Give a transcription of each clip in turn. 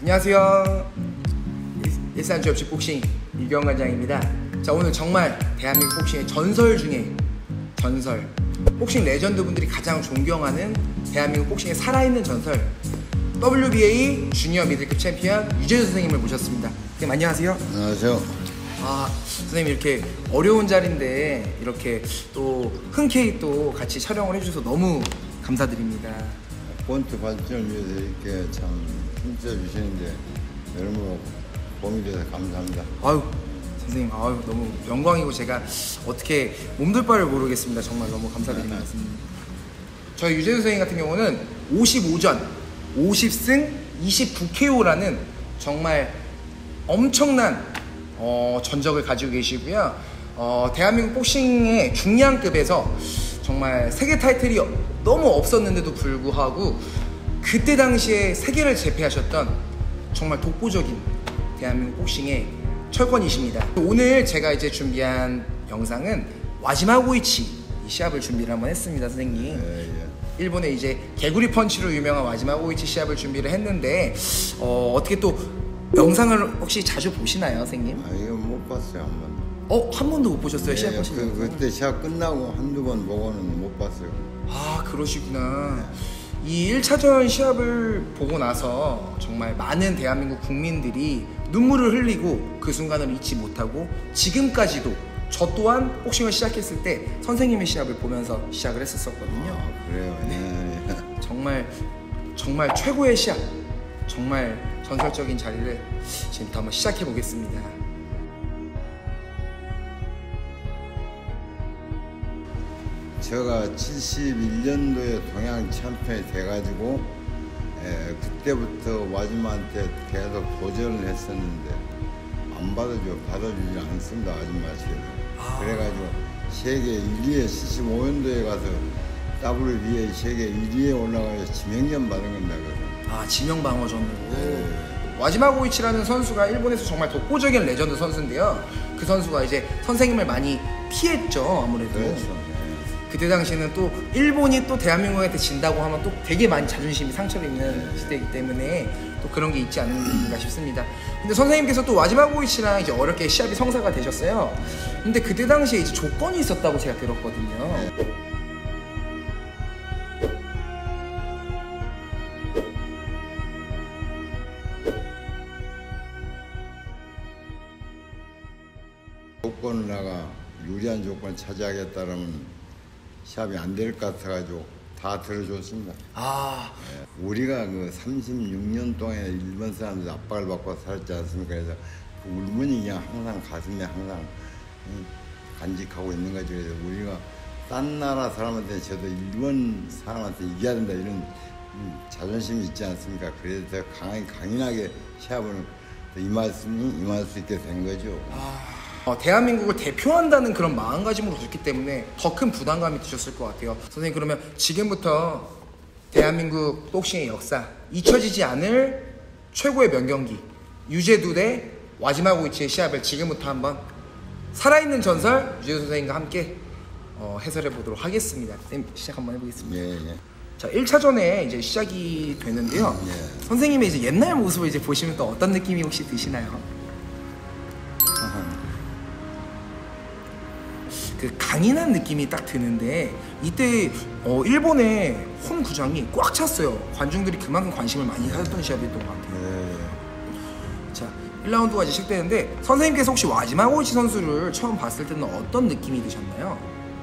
안녕하세요. 일산주엽식 복싱 이경 관장입니다. 자, 오늘 정말 대한민국 복싱의 전설 중에 전설, 복싱 레전드 분들이 가장 존경하는 대한민국 복싱의 살아있는 전설, WBA 주니어 미들급 챔피언 유재수 선생님을 모셨습니다. 선생님 안녕하세요. 안녕하세요. 선생님 이렇게 어려운 자리인데 이렇게 또 흔쾌히 또 같이 촬영을 해주셔서 너무 감사드립니다. 본트 발전을 위해서 이렇게 참 힘써 주시는데 여러분 도움이 돼서 감사합니다. 선생님 너무 영광이고 제가 어떻게 몸둘 바를 모르겠습니다. 정말 너무 감사드립니다. 선생님. 저희 유재수 선생님 같은 경우는 55전 50승 29KO라는 정말 엄청난 전적을 가지고 계시고요. 대한민국 복싱의 중량급에서 정말 세계 타이틀이 너무 없었는데도 불구하고 그때 당시에 세계를 제패하셨던 정말 독보적인 대한민국 복싱의 철권이십니다. 오늘 제가 이제 준비한 영상은 와지마 고이치 이 시합을 준비를 한번 했습니다, 선생님. 일본의 이제 개구리 펀치로 유명한 와지마 고이치 시합을 준비를 했는데 어떻게 또 영상을 혹시 자주 보시나요, 선생님? 이거 못 봤어요, 한 번도. 한 번도 못 보셨어요? 시합 보시는 거? 그때 시합 끝나고 한두 번 보고는 못 봤어요. 그러시구나. 이 1차전 시합을 보고 나서 정말 많은 대한민국 국민들이 눈물을 흘리고 그 순간을 잊지 못하고 지금까지도 저 또한 복싱을 시작했을 때 선생님의 시합을 보면서 시작을 했었거든요. 그래요? 네. 정말 최고의 시합, 정말 전설적인 자리를 지금부터 한번 시작해 보겠습니다. 제가 71년도에 동양 챔피언이 돼가지고 그때부터 와지마한테 계속 도전을 했었는데 안 받아주지 않습니다, 아줌마씨는. 그래가지고 세계 1위에 75년도에 가서 WBA 세계 1위에 올라가서 지명전 받은 겁니다. 지명방어전으로. 와지마 고이치라는 선수가 일본에서 정말 독보적인 레전드 선수인데요. 그 선수가 이제 선생님을 많이 피했죠, 아무래도. 그렇죠. 그때 당시에는 또 일본이 또 대한민국한테 진다고 하면 또 되게 많이 자존심이 상처를 입는 시대이기 때문에 또 그런 게 있지 않은가 싶습니다. 근데 선생님께서 또 와지마 고이치랑 이제 어렵게 시합이 성사가 되셨어요. 근데 그때 당시에 이제 조건이 있었다고 제가 들었거든요. 조건을 나가 유리한 조건을 차지하겠다라면 시합이 안 될 것 같아가지고 다 들어줬습니다. 우리가 그 36년 동안 일본 사람들 압박을 받고 살았지 않습니까? 그래서 그 울분이 그냥 항상 가슴에 항상 간직하고 있는 거죠. 그래서 우리가 딴 나라 사람한테 저도 일본 사람한테 이겨야 된다 이런 자존심이 있지 않습니까? 그래서 더 강인하게 시합을 임할 수 있게 된 거죠. 대한민국을 대표한다는 그런 마음가짐으로 오셨기 때문에 더 큰 부담감이 드셨을 것 같아요. 선생님, 그러면 지금부터 대한민국 복싱의 역사, 잊혀지지 않을 최고의 명경기 유재두 대 와지마 고이치의 시합을 지금부터 한번 살아있는 전설 유재두 선생님과 함께 해설해 보도록 하겠습니다. 선생님, 시작 한번 해보겠습니다. 자, 1차전에 이제 시작이 되는데요. 선생님의 이제 옛날 모습을 이제 보시면 또 어떤 느낌이 혹시 드시나요? 그 강인한 느낌이 딱 드는데 이때 일본의 홈 구장이 꽉 찼어요. 관중들이 그만큼 관심을 많이 가졌던 시합이었던 것 같아요. 자, 1라운드가 이제 시작되는데 선생님께서 혹시 와지마 고이치 선수를 처음 봤을 때는 어떤 느낌이 드셨나요?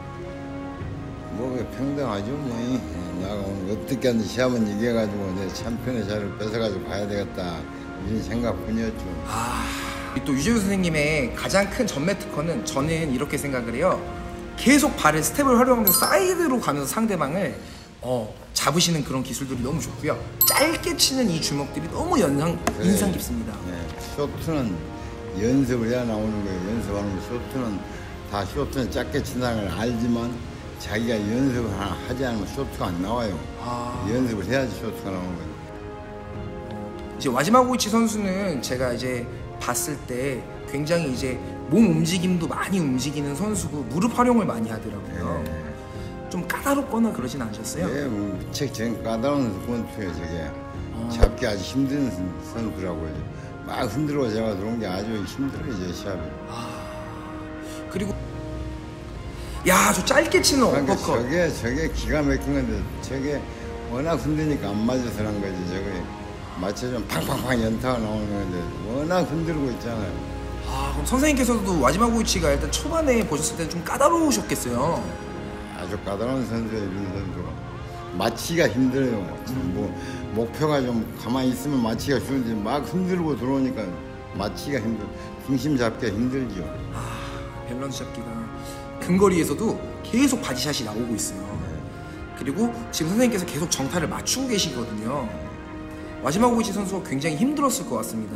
평등하죠. 내가 오늘 어떻게 하는지 시합은 이겨가지고 내 챔피언의 자리를 뺏어가지고 가야 되겠다 이런 생각뿐이었죠. 또 유재수 선생님의 가장 큰 전매 특허는 저는 이렇게 생각을 해요. 계속 발을 스텝을 활용하면서 사이드로 가면서 상대방을 잡으시는 그런 기술들이 너무 좋고요. 짧게 치는 이 주먹들이 너무 인상 깊습니다. 쇼트는 연습을 해야 나오는 거예요. 연습하는 거. 쇼트는 짧게 친다는 걸 알지만 자기가 연습을 하지 않으면 쇼트가 안 나와요. 연습을 해야지 쇼트가 나오는 거예요. 이제 와지마 고이치 선수는 제가 이제 봤을 때 굉장히 이제 몸 움직임도 많이 움직이는 선수고 무릎 활용을 많이 하더라고요. 좀 까다롭거나 그러진 않으셨어요? 예, 무척 전 까다로운 권투예요, 저게. 잡기 아주 힘든 선수라고요. 막 흔들어 제가 들어온 게 아주 힘들어요, 시합이. 그리고 야, 저 짧게 치는 어퍼컷. 저게 기가 막힌 건데 저게 워낙 흔드니까 안 맞아서 그런 거지. 저게 맞춰주면 팡팡팡 연타가 나오는 건데 워낙 흔들고 있잖아요. 그럼 선생님께서도 와지마고이치가 일단 초반에 보셨을 때는 좀 까다로우셨겠어요. 아주 까다로운 선수예요, 이런 선수가. 맞히기가 힘들어요. 뭐 목표가 좀 가만히 있으면 맞히기가 쉬운데 막 흔들고 들어오니까 맞히기가 힘들어. 중심 잡기가 힘들죠. 밸런스 잡기가 근거리에서도 계속 바디샷이 나오고 있어요. 그리고 지금 선생님께서 계속 정타를 맞추고 계시거든요. 와지마고이치 선수가 굉장히 힘들었을 것 같습니다.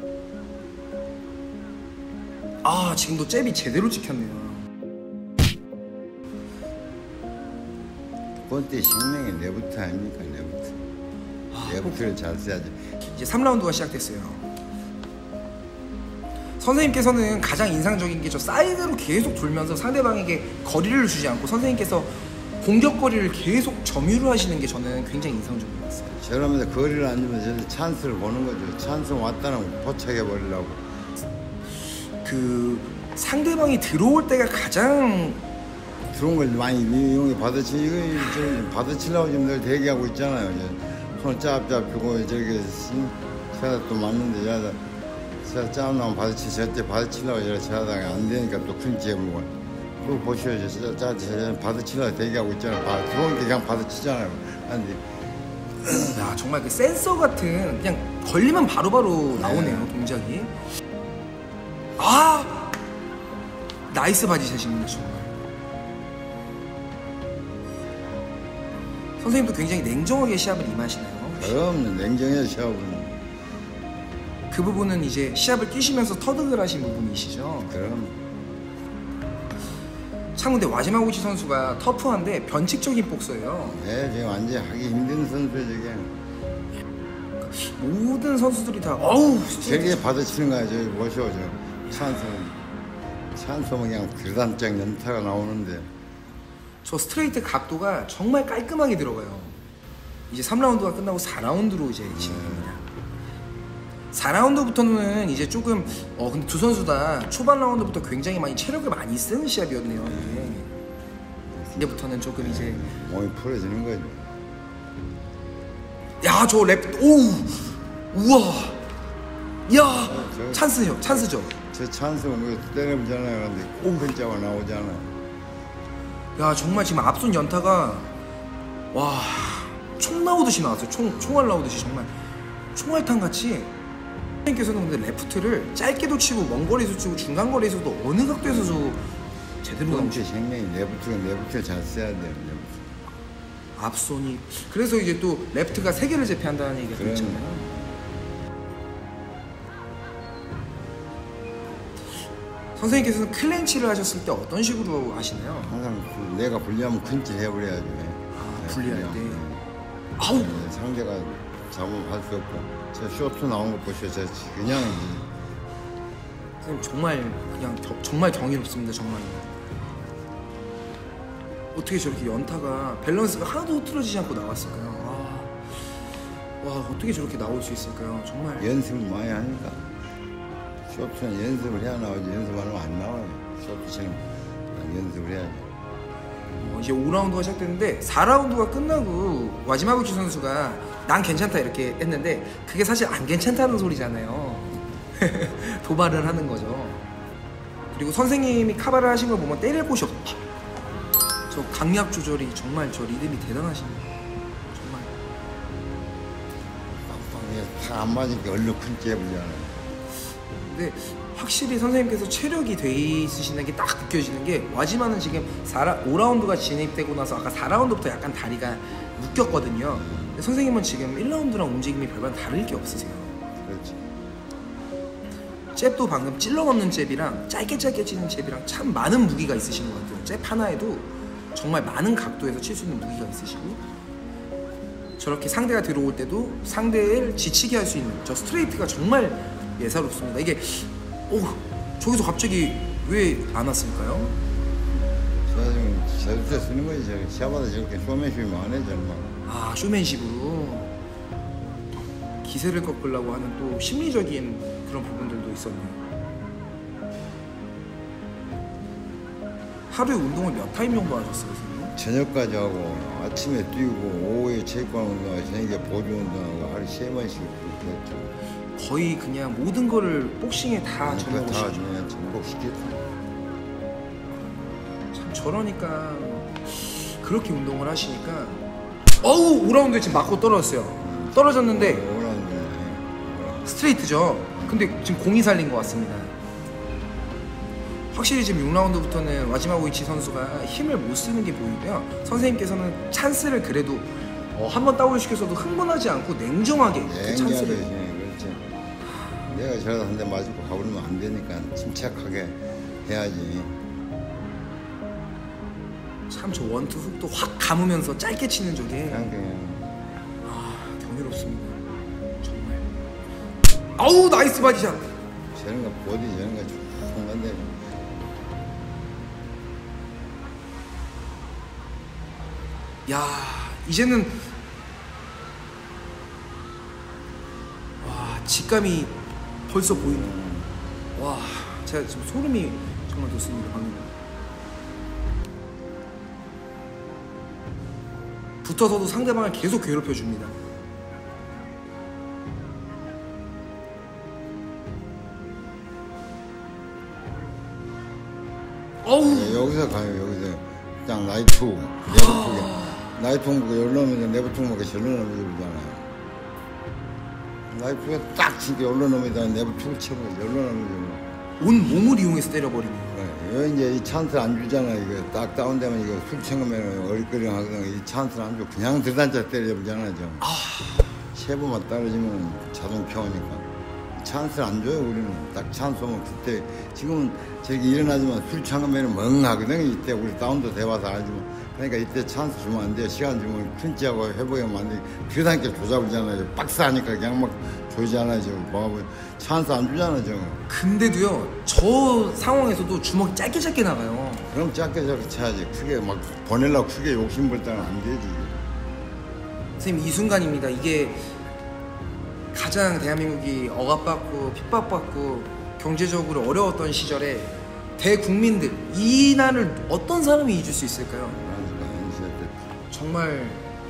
지금도 잽이 제대로 찍혔네요. 번째 생명의 내부터 아닙니까, 내부터. 내부터를 잘 써야지. 이제 3라운드가 시작됐어요. 선생님께서는 가장 인상적인 게 저 사이드로 계속 돌면서 상대방에게 거리를 주지 않고 선생님께서 공격 거리를 계속 점유를 하시는 게 저는 굉장히 인상적인 것 같아요. 저러면서 거리를 안 주면 저는 찬스를 보는 거죠. 찬스 왔다는 포착해 버리려고. 그 상대방이 들어올 때가 가장 들어온 걸 많이 이용해 받아치려고 지금 늘 대기하고 있잖아요. 손 짭짭 주고 저기 제가 또 맞는데 제가 짭 나면 저때 받아치려고 이렇게 하다가 안 되니까 또 큰 제물고 그거 보셔야죠. 제가 받아치려고 대기하고 있잖아요. 들어올 때 그냥 받아치잖아요. 근데 야, 정말 그 센서 같은 그냥 걸리면 바로바로 나오네요. 동작이. 나이스 바디샷입니다. 정말. 선생님도 굉장히 냉정하게 시합을 임하시나요? 그럼 냉정해서 시합은. 그 부분은 이제 시합을 뛰시면서 터득을 하신 부분이시죠? 그럼. 참 근데 와지마고이치 선수가 터프한데 변칙적인 복서예요. 네, 지금 완전 하기 힘든 선수예요, 저게. 모든 선수들이 다 저게 받아치는 거야. 저기 보시오, 찬스면 그냥 들단장 연타가 나오는데. 저 스트레이트 각도가 정말 깔끔하게 들어가요. 이제 3라운드가 끝나고 4라운드로 이제 진행됩니다. 4라운드부터는 이제 조금 근데 두 선수 다 초반 라운드부터 굉장히 많이 체력을 많이 쓰는 시합이었네요. 이게. 이제부터는 조금 이제 몸이 풀어지는 거죠. 야, 저 랩, 우와, 야, 찬스죠. 저 찬스면 때려보잖아요. 근데 글자가 나오잖아요. 야, 정말 지금 앞손 연타가 총 나오듯이 나왔어요. 총알 나오듯이 정말 총알탄 같이. 선생님께서는 근데 레프트를 짧게도 치고 먼 거리에서 치고 중간 거리에서도 어느 각도에서도 제대로 번째 생명이 내부터 잘 써야 돼요. 내부터. 앞손이 그래서 이제 또 레프트가 3개를 제패한다는 얘기가 있잖아요. 선생님께서는 클렌치를 하셨을 때 어떤 식으로 하시나요? 항상 내가 불리하면 큰짓 해버려야지. 불리할 때. 네, 상대가 잡으면 할 수 없고. 저 쇼트 나온 거 보시오. 그냥. 선생님 정말 경이롭습니다. 정말. 어떻게 저렇게 연타가 밸런스가 하나도 흐트러지지 않고 나왔을까요? 어떻게 저렇게 나올 수 있을까요? 정말. 연습을 많이 하니까. 쇼트는 연습을 해야 나오지. 연습 안 하면 안 나와요. 쇼트처럼 연습을 해야지. 이제 5라운드가 시작됐는데 4라운드가 끝나고 와지마고이치 선수가 난 괜찮다 이렇게 했는데 그게 사실 안 괜찮다는 소리잖아요. 도발을 하는 거죠. 그리고 선생님이 카바를 하신 걸 보면 때릴 곳이 없다. 저 강약 조절이 정말 저 리듬이 대단하십니다. 정말. 다 안 맞으니까 얼른 큰 잽이잖아요. 근데 확실히 선생님께서 체력이 돼 있으시는 게 딱 느껴지는 게 와지마는 지금 5라운드가 진입되고 나서 아까 4라운드부터 약간 다리가 묶였거든요. 근데 선생님은 지금 1라운드랑 움직임이 별반 다를 게 없으세요. 그렇지. 잽도 방금 찔러 넣는 잽이랑 짧게 치는 잽이랑 참 많은 무기가 있으신 것 같아요. 잽 하나에도 정말 많은 각도에서 칠 수 있는 무기가 있으시고 저렇게 상대가 들어올 때도 상대를 지치게 할 수 있는 저 스트레이트가 정말 예사롭습니다. 이게 저기서 갑자기 왜 안 왔을까요? 제가 지금 제주도에 쓰는 거지. 시합하다 저렇게 쇼맨십이 많아요. 정말. 쇼맨십으로. 기세를 꺾으려고 하는 또 심리적인 그런 부분들도 있었네요. 하루에 운동을 몇 타임 정도 하셨어요, 선생님? 저녁까지 하고 아침에 뛰고 오후에 체육관 운동하고 저녁에 보조 운동하고 하루 3번씩 그렇게 했죠. 거의 그냥 모든 거를 복싱에 다 그러니까 다 접목시키죠. 그냥 접목시켰죠. 참 저러니까 그렇게 운동을 하시니까 어우 5라운드에 지금 맞고 떨어졌어요. 떨어졌는데 스트레이트죠. 근데 지금 공이 살린 것 같습니다. 확실히 지금 6라운드부터는 와지마고이치 선수가 힘을 못 쓰는 게 보이고요. 선생님께서는 찬스를 그래도 한번 다운을 시켜서도 흥분하지 않고 냉정하게 그 찬스를. 그렇지. 내가 저러다 한 대 맞고 가버리면 안 되니까 침착하게 해야지. 참 저 원투 훅도 확 감으면서 짧게 치는 저게 그냥 경이롭습니다. 정말. 아우 나이스 바디샷. 저런 거 보디 저런 거 쭉 건데. 야 이제는 와 직감이 벌써 보이네. 와 제가 지금 소름이 정말 돋습니다. 방금 붙어서도 상대방을 계속 괴롭혀 줍니다. 어우 여기서 가요. 여기서 딱 나이트 내부투기 나이트 먹고 열러놓으면 내부투 먹고 열러놓으면 그러잖아요. 나이트가 딱 진짜 열러놓으면 내부투 쳐고 열러놓으면 온 몸을 이용해서 때려버리네요. 여기 이제 이 찬스 안 주잖아. 이거 딱 다운되면 이거 술 챙으면 어리거리 하거든. 이 찬스를 안 줘. 그냥 들단자 때려보잖아, 좀. 세 번만 떨어지면 자동 켜오니까. 찬스를 안 줘요, 우리는. 딱 찬스 오면 그때. 지금은 저기 일어나지만 술 챙으면 멍하거든. 이때 우리 다운도 돼봐서 알지만. 그러니까 이때 찬스 주면 안 돼요. 시간 주면 퀸치하고 회복하면 안 돼. 들단자 조잡으잖아요. 박스하니까 그냥 막 조이잖아요, 저. 뭐, 찬스 안 주잖아, 저. 근데도요 저 상황에서도 주먹이 짧게 나가요. 그럼 작게 저렇게 쳐야지. 크게 막 보내려고 크게 욕심볼 때는 안 되지. 선생님 이 순간입니다. 이게 가장 대한민국이 억압받고 핍박받고 경제적으로 어려웠던 시절에 대국민들 이 날을 어떤 사람이 잊을 수 있을까요? 정말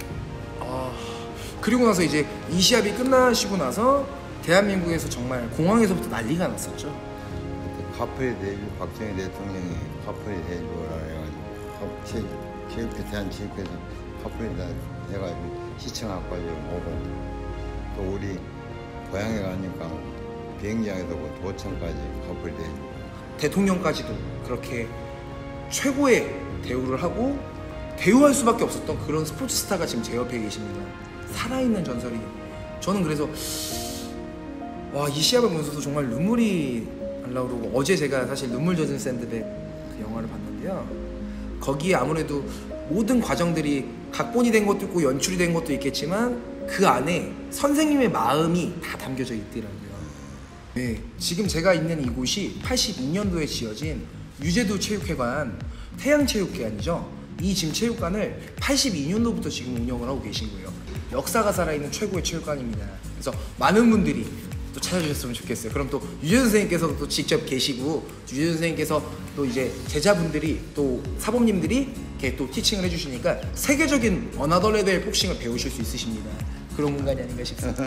그리고 나서 이제 이 시합이 끝나시고 나서 대한민국에서 정말 공항에서부터 난리가 났었죠. 그때 카프리 대주 박정희 대통령이 카프리 대주라 해가지고 체육회 대한체육회에서 카프리 다 해가지고 시청학과에 오고 또 우리 고향에 가니까 비행장에서 그 도청까지 카프리 대주 대통령까지도 그렇게 최고의 대우를 하고 대우할 수밖에 없었던 그런 스포츠 스타가 지금 제 옆에 계십니다. 살아있는 전설이. 저는 그래서 와, 이 시합을 보면서도 정말 눈물이 날라오르고 어제 제가 사실 눈물 젖은 샌드백 그 영화를 봤는데요. 거기에 아무래도 모든 과정들이 각본이 된 것도 있고 연출이 된 것도 있겠지만 그 안에 선생님의 마음이 다 담겨져 있더라고요. 네, 지금 제가 있는 이곳이 82년도에 지어진 유제도 체육회관 태양체육회관이죠. 이 지금 체육관을 82년도부터 지금 운영을 하고 계신 거예요. 역사가 살아있는 최고의 체육관입니다. 그래서 많은 분들이 또 찾아주셨으면 좋겠어요. 그럼 또 유재 선생님께서 또 직접 계시고 유재 선생님께서 또 이제 제자분들이 또 사범님들이 이렇게 또 티칭을 해주시니까 세계적인 어나더 레벨 복싱을 배우실 수 있으십니다. 그런 공간이 아닌가 싶습니다.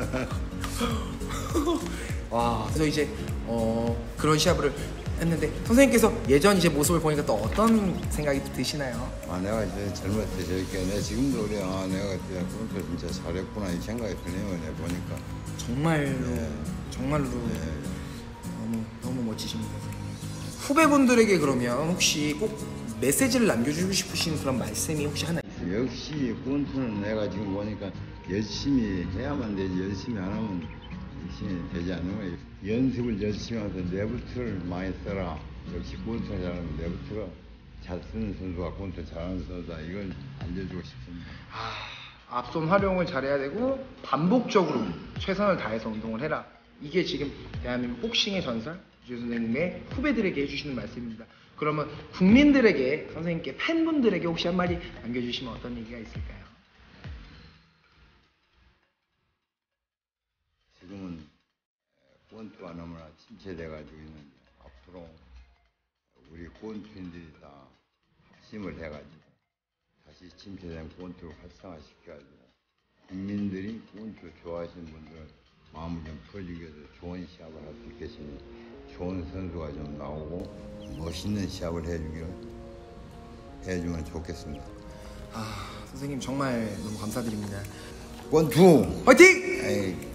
와, 그래서 이제 그런 시합을 했는데 선생님께서 예전 이제 모습을 보니까 또 어떤 생각이 드시나요? 내가 이제 젊을 때 저렇게 내가 지금도 그래. 내가 그때 그것도 진짜 잘했구나 이 생각이 드네요. 내가 보니까 정말로 정말로 너무 멋지십니다. 후배분들에게 그러면 혹시 꼭 메시지를 남겨주고 싶으신 그런 말씀이 혹시 하나 있어요? 역시 권투는 내가 지금 보니까 열심히 해야만 되지. 열심히 안 하면 열심히 되지 않는 거예요. 연습을 열심히 하면서 내부트를 많이 써라. 역시 권투 잘하는 내부트가 잘 쓰는 선수가 권투 잘하는 선수다. 이걸 알려주고 싶습니다. 앞손 활용을 잘해야 되고 반복적으로 최선을 다해서 운동을 해라. 이게 지금 대한민국 복싱의 전설 유재 선생님의 후배들에게 해주시는 말씀입니다. 그러면 국민들에게 선생님께 팬분들에게 혹시 한마디 남겨주시면 어떤 얘기가 있을까요? 권투가 너무나 침체돼가지고 있는데 앞으로 우리 권투인들이 다 힘을 해가지고 다시 침체된 권투를 활성화시켜가지고 국민들이 권투 좋아하시는 분들 마음을 좀 풀어주기 위해서 좋은 시합을 할 수 있겠으니 좋은 선수가 좀 나오고 멋있는 시합을 해주면 좋겠습니다. 선생님 정말 너무 감사드립니다. 권투 화이팅! 에이.